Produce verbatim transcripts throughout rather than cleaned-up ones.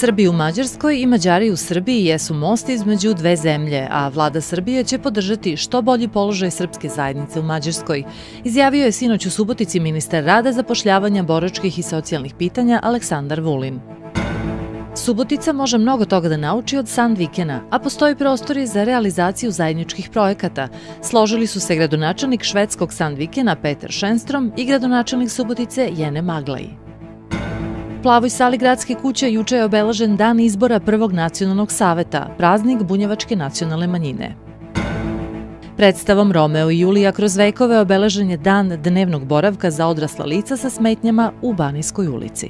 Srbi u Mađarskoj i Mađari u Srbiji jesu most između dve zemlje, a vlada Srbije će podržati što bolji položaj srpske zajednice u Mađarskoj, izjavio je sinoć u Subotici ministar rada, zapošljavanja, boračkih i socijalnih pitanja Aleksandar Vulin. Subotica može mnogo toga da nauči od Sandvikena, a postoji prostori za realizaciju zajedničkih projekata. Složili su se gradonačelnik švedskog Sandvikena Peter Schenstrom i gradonačelnik Subotice Jene Maglaj. U Plavoj sali gradske kuće juče je obeležen dan izbora prvog nacionalnog saveta, praznik bunjevačke nacionalne manjine. Predstavom Romeo i Julija kroz vekove obeležen je dan dnevnog boravka za odrasla lica sa smetnjama u Banijskoj ulici.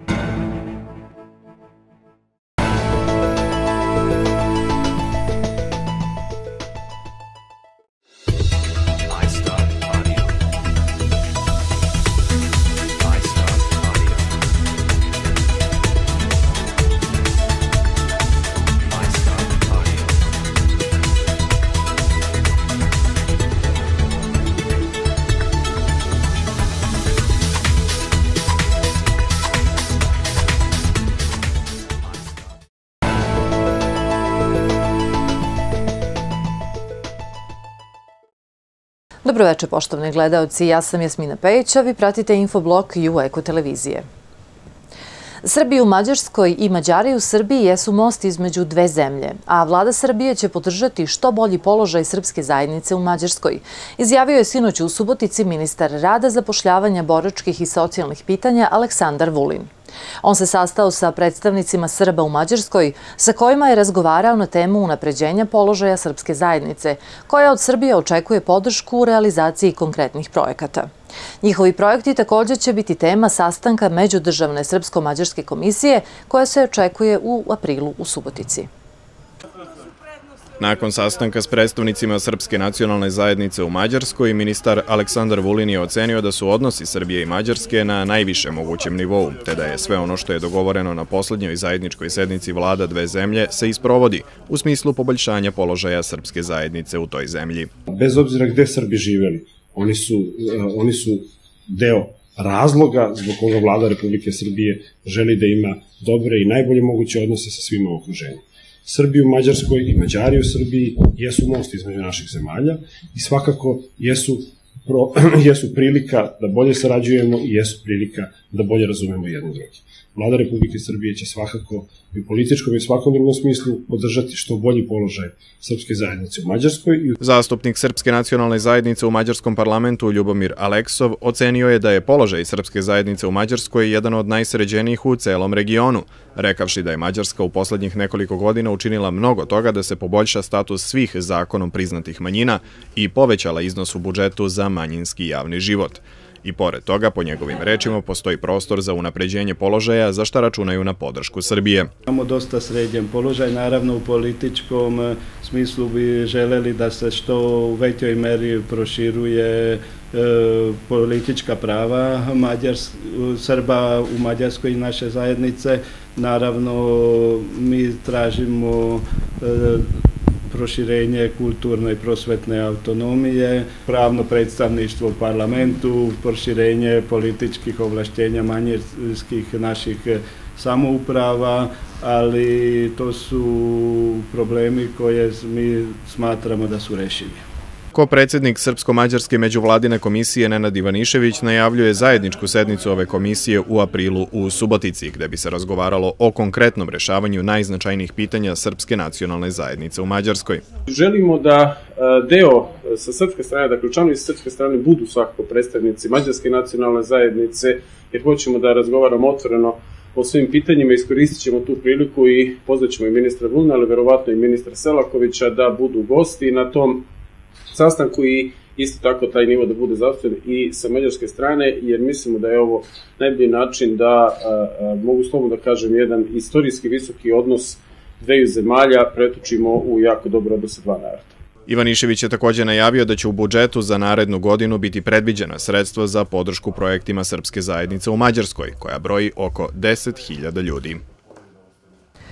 Dobroveče, poštovani gledaoci, ja sam Jasmina Pejić, a vi pratite infoblog U Eko televizije. Srbi u Mađarskoj i Mađari u Srbiji jesu most između dve zemlje, a vlada Srbije će podržati što bolji položaj srpske zajednice u Mađarskoj, izjavio je sinoć u Subotici ministar rada, zapošljavanja, boračkih i socijalnih pitanja Aleksandar Vulin. On se sastao sa predstavnicima Srba u Mađarskoj, sa kojima je razgovarao na temu unapređenja položaja srpske zajednice, koja od Srbije očekuje podršku u realizaciji konkretnih projekata. Njihovi projekti također će biti tema sastanka Međudržavne srpsko-mađarske komisije, koja se očekuje u aprilu u Subotici. Nakon sastanka s predstavnicima Srpske nacionalne zajednice u Mađarskoj, ministar Aleksandar Vulin je ocenio da su odnosi Srbije i Mađarske na najvišem mogućem nivou, te da je sve ono što je dogovoreno na poslednjoj zajedničkoj sednici vlada dve zemlje se isprovodi u smislu poboljšanja položaja srpske zajednice u toj zemlji. Bez obzira gde Srbi živeli, oni su, oni su deo razloga zbog koga vlada Republike Srbije želi da ima dobre i najbolje moguće odnose sa svima u okruženju. Srbi u Mađarskoj i Mađari u Srbiji jesu most između naših zemalja i svakako jesu, pro, jesu prilika da bolje sarađujemo i jesu prilika da bolje razumemo jedno drugi. Vlada Republike Srbije će svakako i u političkom i u svakom drugom smislu podržati što bolji položaj srpske zajednice u Mađarskoj. Zastupnik Srpske nacionalne zajednice u Mađarskom parlamentu Ljubomir Aleksov ocenio je da je položaj srpske zajednice u Mađarskoj jedan od najsređenijih u celom regionu, rekavši da je Mađarska u poslednjih nekoliko godina učinila mnogo toga da se poboljša status svih zakonom priznatih manjina i povećala iznos u budžetu za manjinski javni život. I pored toga, po njegovim rečima, postoji prostor za unapređenje položaja, za šta računaju na podršku Srbije. Imamo dosta sređen položaj, naravno u političkom smislu bi želeli da se što u većoj meri proširuje e, politička prava Mađars, Srba u Mađarskoj i naše zajednice. Naravno, mi tražimo e, proširenje kulturne i prosvetne autonomije, pravno predstavništvo u parlamentu, proširenje političkih ovlaštenja manjinskih naših samouprava, ali to su problemi koje mi smatramo da su rešivi. Ko predsjednik Srpsko-mađarske međuvladine komisije Nenad Ivanišević najavljuje zajedničku sednicu ove komisije u aprilu u Subotici, gde bi se razgovaralo o konkretnom rešavanju najznačajnijih pitanja Srpske nacionalne zajednice u Mađarskoj. Želimo da deo sa srpske strane, dakle članovi sa srpske strane budu svakako predstavnici Mađarske nacionalne zajednice, jer hoćemo da razgovaramo otvoreno o svim pitanjima, iskoristit ćemo tu priliku i pozvaćemo i ministra Vulina, ali verovatno i ministra Selakovića da budu gosti na tom sastanku i isto tako taj nivo da bude zastupljen i sa mađarske strane, jer mislimo da je ovo najbolji način da, a, a, mogu slobodno da kažem, jedan istorijski visoki odnos dveju zemalja pretočimo u jako dobro odnose dva naroda. Ivanišević je također najavio da će u budžetu za narednu godinu biti predviđena sredstva za podršku projektima srpske zajednice u Mađarskoj, koja broji oko deset hiljada ljudi.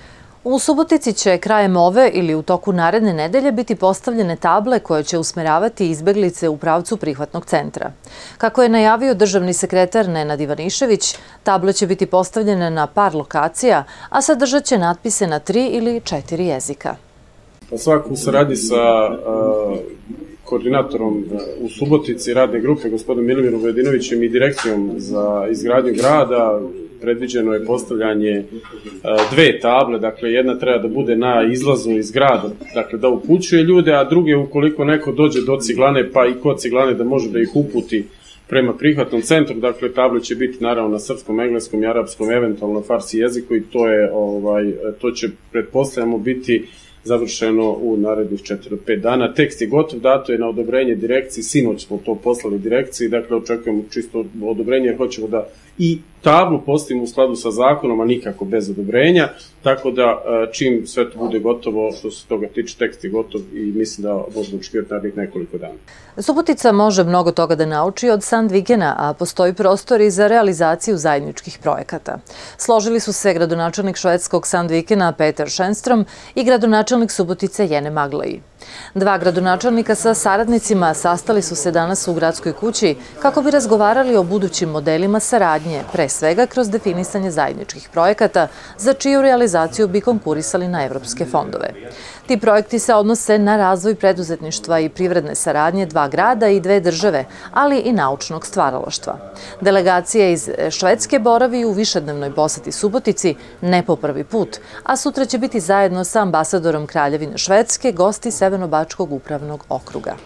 U Subotici će krajem ove ili u toku naredne nedelje biti postavljene table koje će usmeravati izbeglice u pravcu prihvatnog centra. Kako je najavio državni sekretar Nenad Ivanišević, table će biti postavljene na par lokacija, a sadržat će natpise na tri ili četiri jezika. Pa svakako u saradnji sa uh, koordinatorom u Subotici radne grupe, gospodinom Milimirom Vojadinovićem i direkcijom za izgradnju grada, predviđeno je postavljanje dve table, dakle jedna treba da bude na izlazu iz grada, dakle da upućuje ljude, a druge ukoliko neko dođe do Ciglane, pa i kod Ciglane da može da ih uputi prema prihvatnom centru, dakle table će biti naravno na srpskom, engleskom i arapskom, eventualno farsi jeziku i to je, ovaj, to će pretpostavljamo biti završeno u narednih četiri do pet dana. Tekst je gotov, dato je na odobrenje direkciji, sinoć smo to poslali direkciji, dakle očekujemo čisto odobrenje jer hoćemo da i tablu postavimo u skladu sa zakonom, a nikako bez odobrenja, tako da čim sve to bude gotovo, što se toga tiče, tekst je gotov i mislim da možemo očekivati narednih nekoliko dana. Subotica može mnogo toga da nauči od Sandvikena, a postoji prostor i za realizaciju zajedničkih projekata. Složili su se gradonačelnik švedskog Sandvikena Peter Schenstrom i gradonačelnik Subotice Jene Maglaji. Dva gradonačelnika sa saradnicima sastali su se danas u gradskoj kući kako bi razgovarali o budućim modelima saradnje, pre svega kroz definisanje zajedničkih projekata za čiju realizaciju bi konkurisali na evropske fondove. Ti projekti se odnose na razvoj preduzetništva i privredne saradnje dva grada i dve države, ali i naučnog stvaralaštva. Delegacija iz Švedske boravi u višednevnoj poseti Subotici ne po prvi put, a sutra će biti zajedno sa ambasadorom Kraljevine Švedske gosti Severnobačkog upravnog okruga.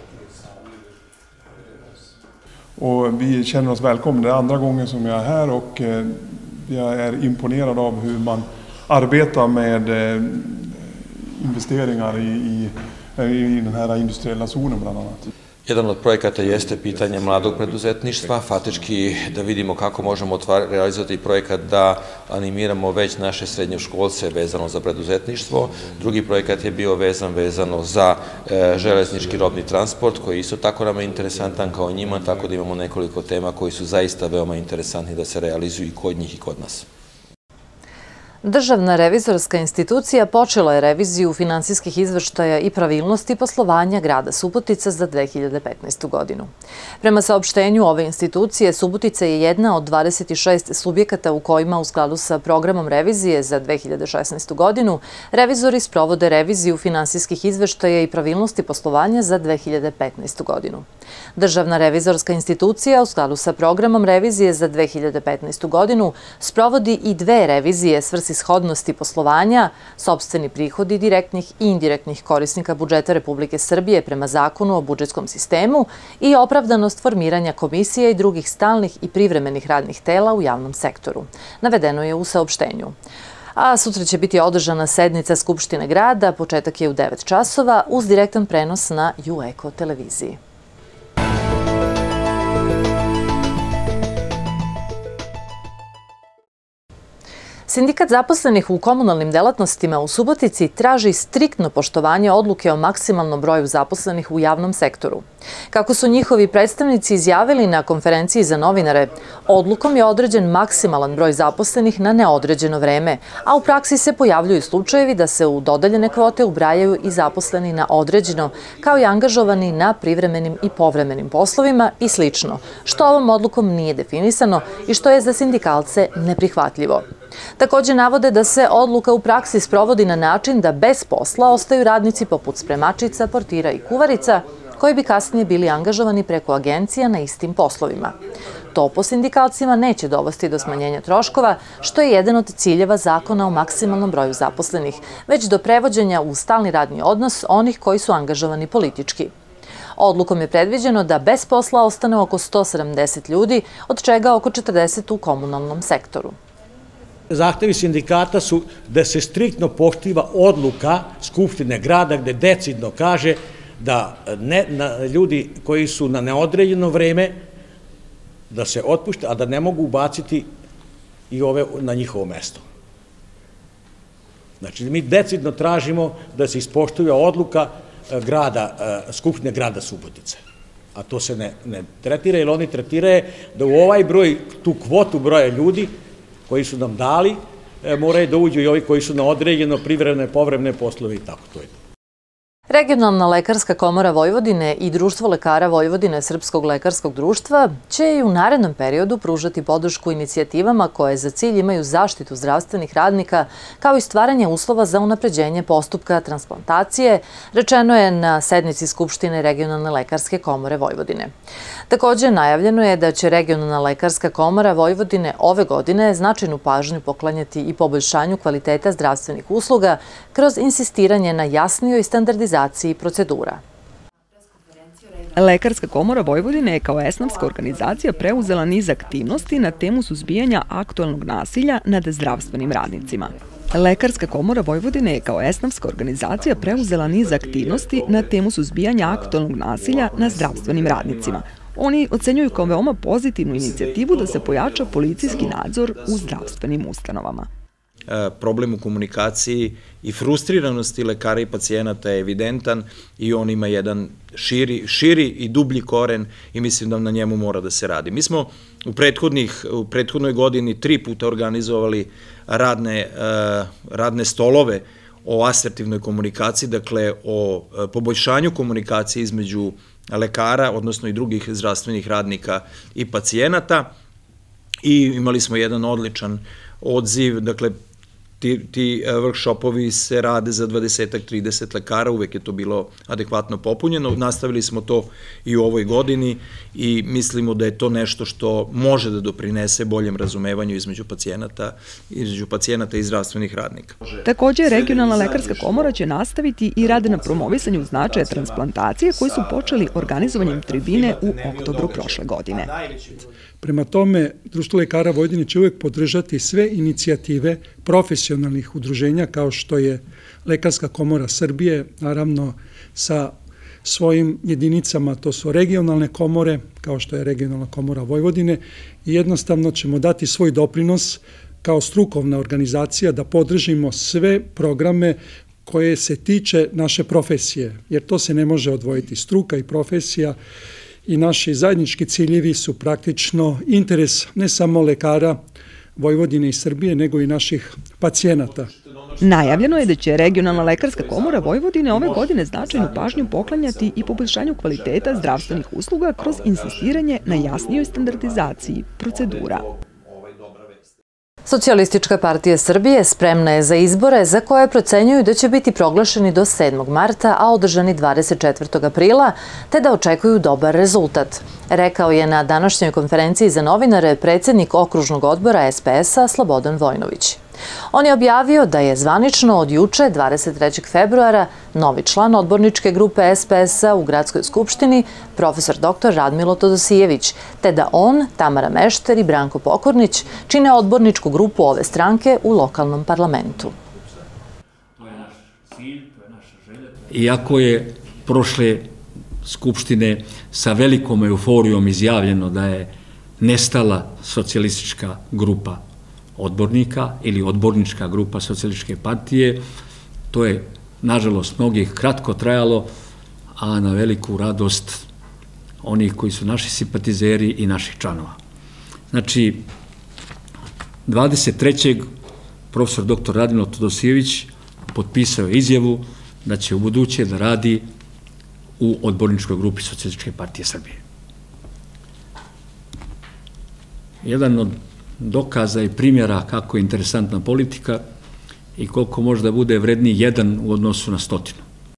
Och vi känner oss välkomna. Det är andra gången som jag är här och jag är imponerad av hur man arbetar med investeringar i, i, i den här industriella zonen bland annat. Jedan od projekata jeste pitanje mladog preduzetništva, faktički da vidimo kako možemo realizovati projekat da animiramo već naše srednjoškolce vezano za preduzetništvo. Drugi projekat je bio vezan vezano za železnički robni transport, koji isto tako nam je interesantan kao njima, tako da imamo nekoliko tema koji su zaista veoma interesantni da se realizuju i kod njih i kod nas. Državna revizorska institucija počela je reviziju finansijskih izveštaja i pravilnosti poslovanja grada Subotica za dve hiljade petnaestu. godinu. Prema saopštenju ove institucije, Subotica je jedna od dvadeset šest subjekata u kojima u skladu sa programom revizije za dve hiljade šesnaestu. godinu revizori sprovode reviziju finansijskih izveštaja i pravilnosti poslovanja za dve hiljade petnaestu. godinu. Državna revizorska institucija u skladu sa programom revizije za dve hiljade petnaestu. godinu sprovodi i dve revizije svrsishodnosti poslovanja, sopstveni prihodi direktnih i indirektnih korisnika budžeta Republike Srbije prema zakonu o budžetskom sistemu i opravdanost formiranja komisije i drugih stalnih i privremenih radnih tela u javnom sektoru. Navedeno je u saopštenju. A sutra će biti održana sednica Skupštine grada, početak je u devet časova, uz direktan prenos na Jueko televiziji. Sindikat zaposlenih u komunalnim delatnostima u Subotici traži striktno poštovanje odluke o maksimalnom broju zaposlenih u javnom sektoru. Kako su njihovi predstavnici izjavili na konferenciji za novinare, odlukom je određen maksimalan broj zaposlenih na neodređeno vreme, a u praksi se pojavljuju slučajevi da se u dodeljene kvote ubrajaju i zaposleni na određeno, kao i angažovani na privremenim i povremenim poslovima i slično, što ovom odlukom nije definisano i što je za sindikalce neprihvatljivo. Također navode da se odluka u praksi sprovodi na način da bez posla ostaju radnici poput spremačica, portira i kuvarica, koji bi kasnije bili angažovani preko agencija na istim poslovima. To po sindikalcima neće dovesti do smanjenja troškova, što je jedan od ciljeva zakona o maksimalnom broju zaposlenih, već do prevođenja u stalni radni odnos onih koji su angažovani politički. Odlukom je predviđeno da bez posla ostane oko sto sedamdeset ljudi, od čega oko četrdeset u komunalnom sektoru. Zahtevi sindikata su da se striktno poštiva odluka Skupštine grada gde decidno kaže da ljudi koji su na neodređeno vreme da se otpušte, a da ne mogu ubaciti i ove na njihovo mesto. Znači, mi decidno tražimo da se ispoštuje odluka grada, Skupštine grada Subotice. A to se ne tretira, jer oni tretiraju da u ovaj broj, tu kvotu broja ljudi koji su nam dali, moraju da uđu i ovi koji su na određeno, privremene, povremene poslove i tako to je. Regionalna lekarska komora Vojvodine i Društvo lekara Vojvodine Srpskog lekarskog društva će i u narednom periodu pružati podršku inicijativama koje za cilj imaju zaštitu zdravstvenih radnika, kao i stvaranje uslova za unapređenje postupka transplantacije, rečeno je na sednici Skupštine Regionalne lekarske komore Vojvodine. Također, najavljeno je da će Regionalna lekarska komora Vojvodine ove godine značajnu pažnju poklanjati i poboljšanju kvaliteta zdravstvenih usluga kroz insistiranje na jasnijoj standardizaciji procedura. Lekarska komora Vojvodine je kao esnafska organizacija preuzela niz aktivnosti na temu suzbijanja aktuelnog nasilja nad zdravstvenim radnicima. Lekarska komora Vojvodine je kao esnafska organizacija preuzela niz aktivnosti na temu suzbijanja aktuelnog nasilja nad zdravstvenim radnicima. Oni ocenjuju kao veoma pozitivnu inicijativu da se pojača policijski nadzor u zdravstvenim ustanovama. Problem u komunikaciji i frustriranosti lekara i pacijenata je evidentan i on ima jedan širi, širi i dublji koren i mislim da na njemu mora da se radi. Mi smo u, prethodnih, u prethodnoj godini tri puta organizovali radne, radne stolove o asertivnoj komunikaciji, dakle o poboljšanju komunikacije između lekara, odnosno i drugih zdravstvenih radnika i pacijenata i imali smo jedan odličan odziv, dakle ti, ti workshopovi se rade za dvadeset do trideset lekara, uvek je to bilo adekvatno popunjeno, nastavili smo to i u ovoj godini i mislimo da je to nešto što može da doprinese boljem razumevanju između pacijenata, između pacijenata i zdravstvenih radnika. Također, Regionalna lekarska komora će nastaviti i rade na promovisanju značaja transplantacije koji su počeli organizovanjem tribine u oktobru prošle godine. Prema tome, Društvo lekara Vojvodine će uvek podržati sve inicijative profesionalnih udruženja kao što je Lekarska komora Srbije, naravno sa svojim jedinicama, to su regionalne komore, kao što je Regionalna komora Vojvodine, i jednostavno ćemo dati svoj doprinos kao strukovna organizacija da podržimo sve programe koje se tiče naše profesije, jer to se ne može odvojiti, struka i profesija. I naši zajednički ciljevi su praktično interes ne samo lekara Vojvodine i Srbije, nego i naših pacijenata. Najavljeno je da će Regionalna lekarska komora Vojvodine ove godine značajnu pažnju poklanjati i poboljšanju kvaliteta zdravstvenih usluga kroz insistiranje na jasnijoj standardizaciji procedura. Socijalistička partija Srbije spremna je za izbore za koje procenjuju da će biti proglašeni do sedmog marta, a održani dvadeset četvrtog aprila, te da očekuju dobar rezultat. Rekao je na današnjoj konferenciji za novinare predsjednik okružnog odbora es pe es a Slobodan Vojnović. On je objavio da je zvanično od juče, dvadeset trećeg februara, novi član odborničke grupe es pe es a u Gradskoj skupštini, profesor doktor Radmilo Todosijević, te da on, Tamara Mešter i Branko Pokornić čine odborničku grupu ove stranke u lokalnom parlamentu. Iako je prošle skupštine sa velikom euforijom izjavljeno da je nestala socijalistička grupa odbornika ili odbornička grupa socijalističke partije, to je, nažalost, mnogih kratko trajalo, a na veliku radost onih koji su naši simpatizeri i naših članova. Znači, dvadeset trećeg profesor doktor Radmilo Todosijević potpisao je izjavu da će u buduće da radi u odborničkoj grupi Socijalističke partije Srbije. Jedan od dokaza i primjera kako je interesantna politika i koliko može da bude vredniji jedan u odnosu na stotinu.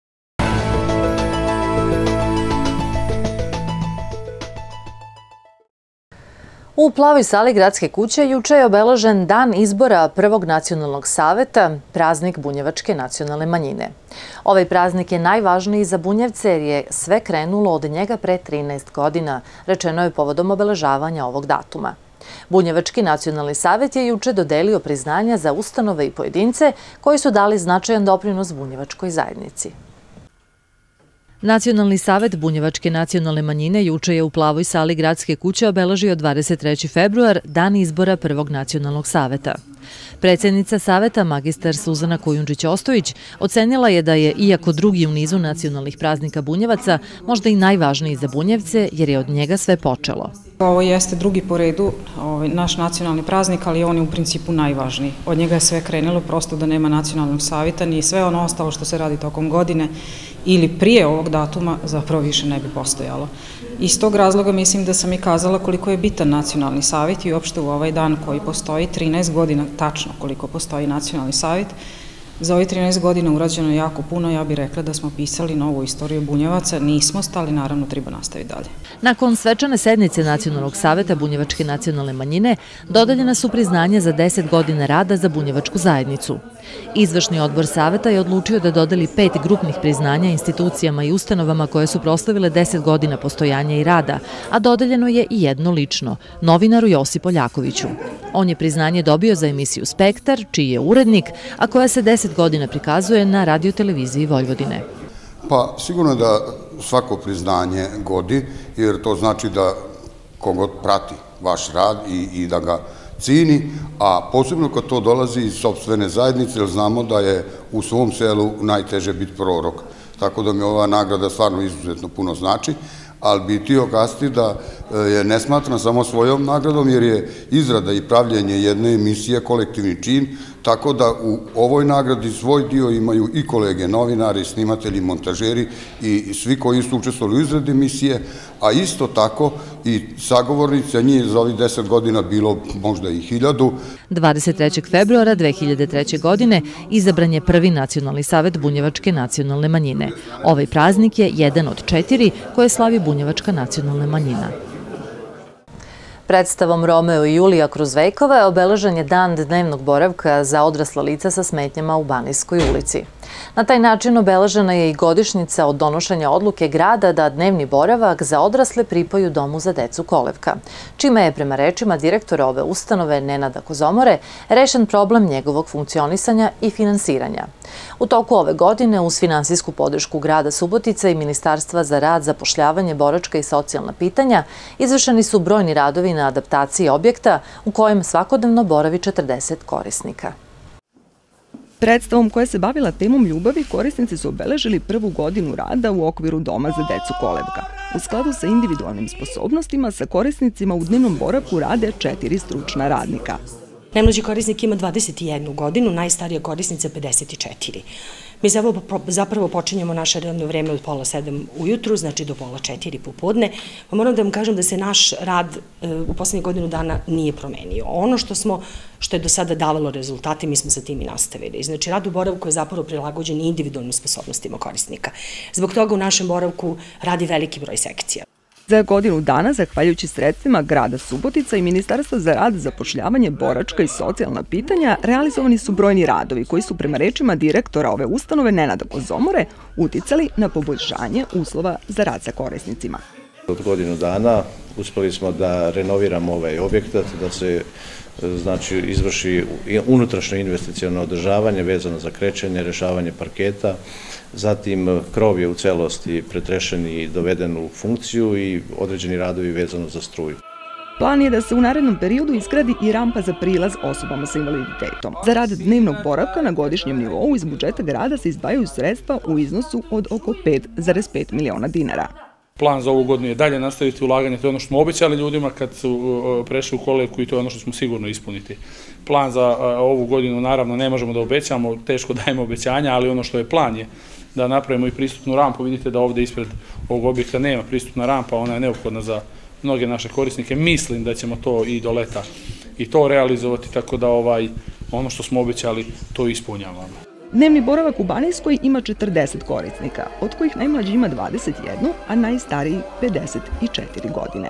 U Plavoj sali Gradske kuće juče je obeležen dan izbora prvog nacionalnog saveta, praznik bunjevačke nacionalne manjine. Ovaj praznik je najvažniji za Bunjevce jer je sve krenulo od njega pre trinaest godina, rečeno je povodom obeležavanja ovog datuma. Bunjevački nacionalni savet je juče dodelio priznanja za ustanove i pojedince koji su dali značajan doprinos bunjevačkoj zajednici. Nacionalni savet Bunjevačke nacionalne manjine juče je u Plavoj sali Gradske kuće obeležio dvadeset treći februar, dan izbora prvog nacionalnog saveta. Predsjednica Saveta, magistar Suzana Kujundžić-Ostojić, ocenila je da je, iako drugi u nizu nacionalnih praznika Bunjevaca, možda i najvažniji za Bunjevce, jer je od njega sve počelo. Ovo jeste drugi po redu, naš nacionalni praznik, ali on je u principu najvažniji. Od njega je sve krenulo, prosto da nema nacionalnog savjeta, ni sve ono ostalo što se radi tokom godine ili prije ovog datuma zapravo više ne bi postojalo. Iz tog razloga mislim da sam i kazala koliko je bitan nacionalni savjet i uopšte u ovaj dan koji postoji, trinaest godina tačno koliko postoji nacionalni savjet. Za ovih trinaest godina urađeno je jako puno, ja bih rekla da smo pisali novu istoriju Bunjevaca, nismo stali, naravno treba nastaviti dalje. Nakon svečane sednice Nacionalnog saveta Bunjevačke nacionalne manjine, dodeljena su priznanja za deset godina rada za bunjevačku zajednicu. Izvršni odbor saveta je odlučio da dodeli pet grupnih priznanja institucijama i ustanovama koje su proslavile deset godina postojanja i rada, a dodeljeno je i jedno lično, novinaru Josipu Ljakoviću. On je priznanje dobio za emisiju Spektar, čiji je urednik, a koja se deset godina prikazuje na radioteleviziji Vojvodine. Pa sigurno da svako priznanje godi, jer to znači da kogod prati vaš rad i, i da ga cini, a posebno kad to dolazi iz sopstvene zajednice, jer znamo da je u svom selu najteže biti prorok. Tako da mi ova nagrada stvarno izuzetno puno znači, ali bi htio kazati da je ne smatram samo svojom nagradom, jer je izrada i pravljenje jedne emisije kolektivni čin, tako da u ovoj nagradi svoj dio imaju i kolege novinari, snimatelji, montažeri i svi koji su učestvovali u izradi emisije, a isto tako i sagovornici, a njih za ovih deset godina bilo možda i hiljadu. dvadeset trećeg februara dve hiljade treće. godine izabran je prvi nacionalni savet Bunjevačke nacionalne manjine. Ovaj praznik je jedan od četiri koje slavi Bunjevačka nacionalna manjina. Predstavom Romeo i Julija kroz vekove obeležen je dan dnevnog boravka za odrasla lica sa smetnjama u Banijskoj ulici. Na taj način obeležena je i godišnjica od donošenja odluke grada da dnevni boravak za odrasle pripaju Domu za decu Kolevka, čime je, prema rečima direktora ove ustanove Nenada Kozomore, rešen problem njegovog funkcionisanja i finansiranja. U toku ove godine, uz finansijsku podršku grada Subotica i Ministarstva za rad, zapošljavanje, boračka i socijalna pitanja, izvršeni su brojni radovi na adaptaciji objekta u kojem svakodnevno boravi četrdeset korisnika. Predstavom koja se bavila temom ljubavi, korisnici su obeležili prvu godinu rada u okviru Doma za decu Kolevka. U skladu sa individualnim sposobnostima, sa korisnicima u dnevnom boravku rade četiri stručna radnika. Najmlađi korisnik ima dvadeset jednu godinu, najstarija korisnica pedeset četiri. Mi zapravo počinjemo naše radno vreme od pola sedam ujutru, znači do pola četiri popodne. Pa moram da vam kažem da se naš rad u poslednjih godinu dana nije promenio. Ono što smo, što je do sada davalo rezultate, mi smo sa tim i nastavili. Znači, rad u boravku je zapravo prilagođen individualnim sposobnostima korisnika. Zbog toga u našem boravku radi veliki broj sekcija. Za godinu dana, zahvaljujući sredstvima grada Subotica i Ministarstva za rad, zapošljavanje, boračka i socijalna pitanja, realizovani su brojni radovi koji su, prema rečima direktora ove ustanove Nenada Kozomore, uticali na poboljšanje uslova za rad sa korisnicima. Od godinu dana uspeli smo da renoviramo ovaj objekat, da se znači izvrši unutrašnje investiciono održavanje vezano za krečenje, rešavanje parketa, zatim krov je u celosti pretrešen i doveden u funkciju i određeni radovi vezano za struju. Plan je da se u narednom periodu izgradi i rampa za prilaz osobama sa invaliditetom. Za rad dnevnog boravka na godišnjem nivou iz budžeta grada se izdvajaju sredstva u iznosu od oko pet zarez pet miliona dinara. Plan za ovu godinu je dalje nastaviti ulaganje, to je ono što smo obećali ljudima kad su prešli u Kolevku i to je ono što smo sigurno ispuniti. Plan za ovu godinu naravno ne možemo da obećamo, teško dajemo obećanja, ali ono što je plan je da napravimo i pristupnu rampu. Vidite da ovde ispred ovog objekta nema pristupna rampa, ona je neophodna za mnoge naše korisnike. Mislim da ćemo to i do leta i to realizovati, tako da ovaj, ono što smo obećali to ispunjavamo. Dnevni boravak u Banijskoj ima četrdeset korisnika, od kojih najmlađi ima dvadeset jednu, a najstariji pedeset četiri godine.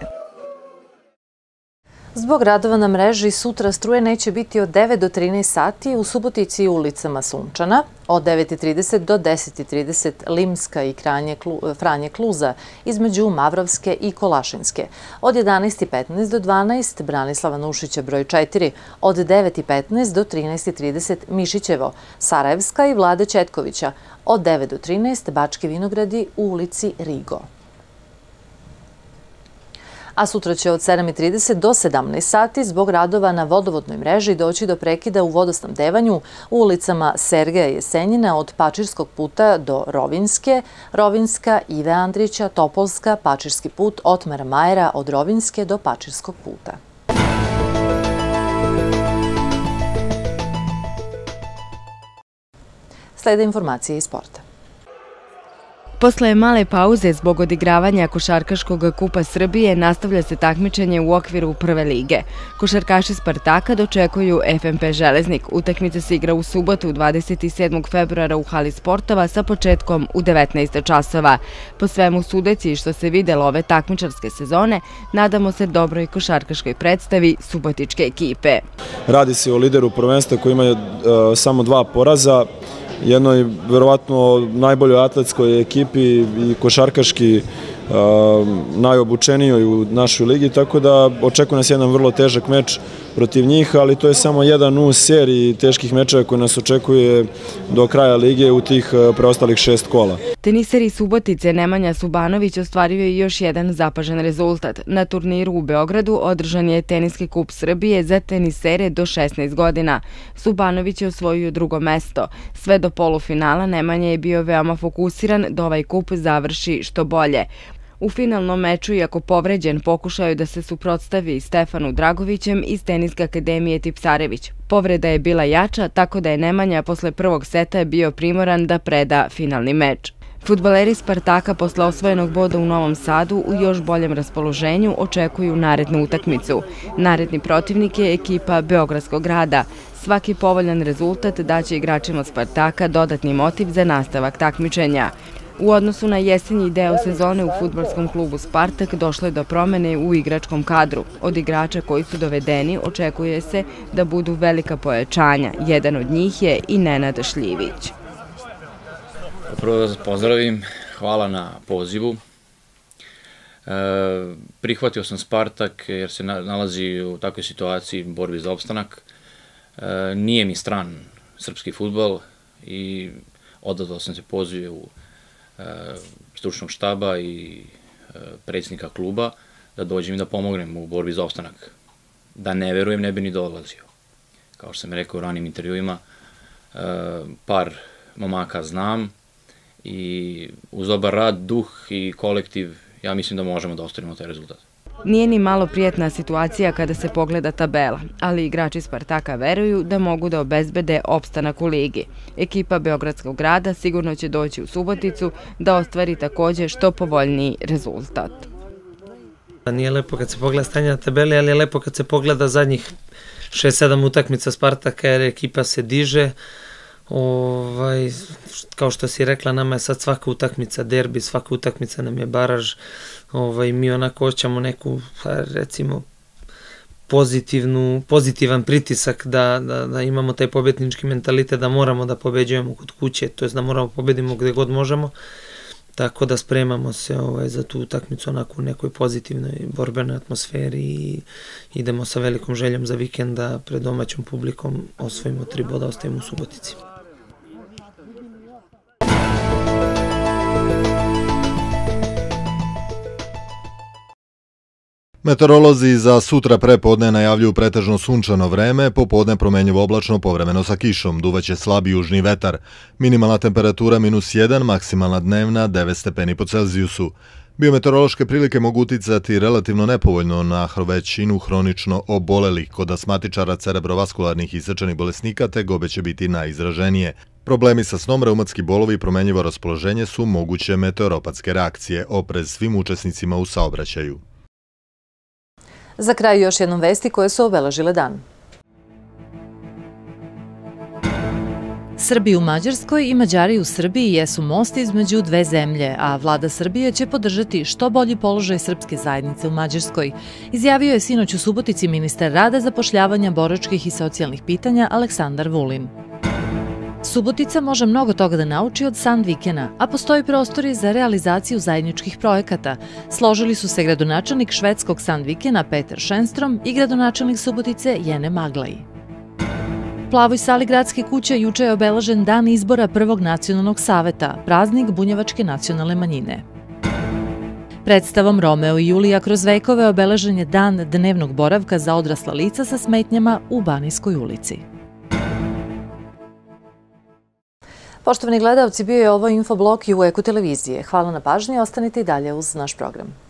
Zbog radova na mreži sutra struje neće biti od devet do trinaest sati u Subotici i ulicama Sunčana, od devet i trideset do deset i trideset Limska i Franje Kluza između Mavrovske i Kolašinske, od jedanaest i petnaest do dvanaest Branislava Nušića broj četiri, od devet i petnaest do trinaest i trideset Mišićevo, Sarajevska i Vlade Ćetkovića, od devet do trinaest Bački Vinogradi u ulici Rigo. A sutra će od sedam i trideset do sedamnaest sati zbog radova na vodovodnoj mreži doći do prekida u vodosnabdevanju u ulicama Sergeja Jesenjina od Pačirskog puta do Rovinjske, Rovinjska, Ive Andrića, Topolska, Pačirski put, Otmara Majera od Rovinjske do Pačirskog puta. Slede informacije iz sporta. Posle male pauze zbog odigravanja Košarkaškog kupa Srbije nastavlja se takmičenje u okviru prve lige. Košarkaši Spartaka dočekuju F M P Železnik. Utakmica se igra u subotu dvadeset sedmog februara u hali sportova sa početkom u devetnaest časova. Po svemu sudeći što se videlo ove takmičarske sezone, nadamo se dobroj košarkaškoj predstavi subotičke ekipe. Radi se o lideru prvenstva koji ima samo dva poraza, jednoj verovatno najboljoj atletskoj ekipi i košarkaški najobučenijoj u našoj ligi, tako da očekuje nas jedan vrlo težak meč protiv njih, ali to je samo jedan u seriji teških mečeva koji nas očekuje do kraja lige u tih preostalih šest kola. Teniseri Subotice Nemanja Subanović ostvario je još jedan zapažen rezultat. Na turniru u Beogradu održan je Teniski kup Srbije za tenisere do šesnaest godina. Subanović je osvojio drugo mesto. Sve do polufinala Nemanja je bio veoma fokusiran da ovaj kup završi što bolje. U finalnom meču, iako povređen, pokušao je da se suprotstavi Stefanu Dragovićem iz Teniske akademije Tipsarević. Povreda je bila jača, tako da je Nemanja posle prvog seta bio primoran da preda finalni meč. Fudbaleri Spartaka posle osvojenog boda u Novom Sadu u još boljem raspoloženju očekuju narednu utakmicu. Naredni protivnik je ekipa Beogradskog grada. Svaki povoljan rezultat daće igračima Spartaka dodatni motiv za nastavak takmičenja. U odnosu na jesenji deo sezone u fudbalskom klubu Spartak došlo je do promene u igračkom kadru. Od igrača koji su dovedeni očekuje se da budu velika pojačanja. Jedan od njih je i Nenad Šljivić. Prvo da vas pozdravim, hvala na pozivu. Prihvatio sam Spartak jer se nalazi u takvoj situaciji borbi za opstanak. Nije mi stran srpski fudbal i odazvao sam se pozivu u stručnog štaba i predsjednika kluba da dođem i da pomognem u borbi za opstanak. Da ne verujem, ne bi ni dolazio. Kao što sam rekao u ranim intervjuima, par momaka znam i uz dobar rad, duh i kolektiv, ja mislim da možemo da ostvarimo taj rezultat. Nije ni malo prijetna situacija kada se pogleda tabela, ali igrači Spartaka veruju da mogu da obezbede opstanak u ligi. Ekipa Beogradskog grada sigurno će doći u Suboticu da ostvari takođe što povoljniji rezultat. Nije lepo kad se pogleda stanje na tabeli, ali je lepo kad se pogleda zadnjih šest sedam utakmica Spartaka jer ekipa se diže. Ovaj, kao što si rekla, nama je sad svaka utakmica derbi, svaka utakmica nam je baraž. Ovaj, mi onako hoćemo neku, recimo, pozitivnu, pozitivan pritisak da, da, da imamo taj pobednički mentalitet, da moramo da pobeđujemo kod kuće, to je da moramo pobedimo gde god možemo. Tako da spremamo se ovaj, za tu utakmicu onako u nekoj pozitivnoj borbenoj atmosferi i idemo sa velikom željom za vikend da pred domaćom publikom osvojimo tri boda, ostajemo u Subotici. Meteorolozi za sutra prepodne najavljuju pretežno sunčano vreme, popodne promenjivo oblačno povremeno sa kišom, duvaće slab južni vetar. Minimalna temperatura minus jedan, maksimalna dnevna devet stepeni po Celzijusu. Biometeorološke prilike mogu uticati relativno nepovoljno na većinu hronično obolelih. Kod astmatičara, cerebrovaskularnih i srčanih bolesnika tegobe će biti najizraženije. Problemi sa snom, reumatski bolovi i promenjivo raspoloženje su moguće meteoropatske reakcije. Oprez svim učesnicima u saobraćaju. Za kraj još jednom vesti koje su obeležile dan. Srbi u Mađarskoj i Mađari u Srbiji jesu most između dve zemlje, a vlada Srbije će podržati što bolji položaj srpske zajednice u Mađarskoj, izjavio je sinoć u Subotici ministar rada, zapošljavanja, boračkih i socijalnih pitanja Aleksandar Vulin. Subotica može mnogo toga da nauči od Sandvikena, a postoji prostori za realizaciju zajedničkih projekata. Složili su se gradonačelnik švedskog Sandvikena Peter Schenstrom i gradonačelnik Subotice Jene Maglaj. U Plavoj sali gradske kuće juče je obeležen dan izbora prvog nacionalnog saveta, praznik bunjevačke nacionalne manjine. Predstavom Romeo i Julija kroz vekove obeležen je dan dnevnog boravka za odrasla lica sa smetnjama u Banijskoj ulici. Poštovani gledalci, bio je ovo infoblog i u Eku televizije. Hvala na pažnji, ostanite i dalje uz naš program.